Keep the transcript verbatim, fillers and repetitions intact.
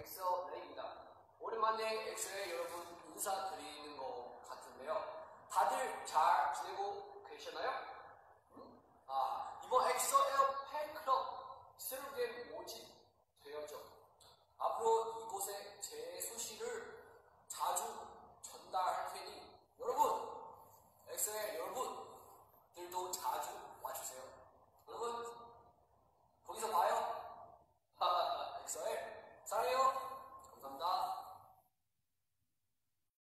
엑소 레이입니다. 오랜만에 엑소에 여러분 인사드리는 것 같은데요. 다들 잘 지내고 계시나요? 음? 아, 이번 엑소 에어 팬클럽 새롭게 모집되었죠. 앞으로 이곳에 제